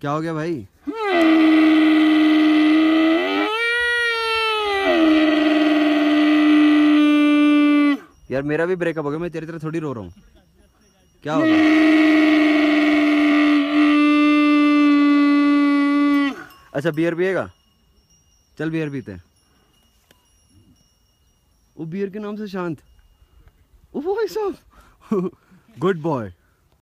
क्या हो गया भाई? यार मेरा भी ब्रेकअप हो गया, मैं तेरी तरह थोड़ी रो रहा हूँ। क्या हो गया? अच्छा बियर पिएगा? चल बियर पीते हैं। वो बियर के नाम से शांत। ओ भाई साहब गुड बॉय।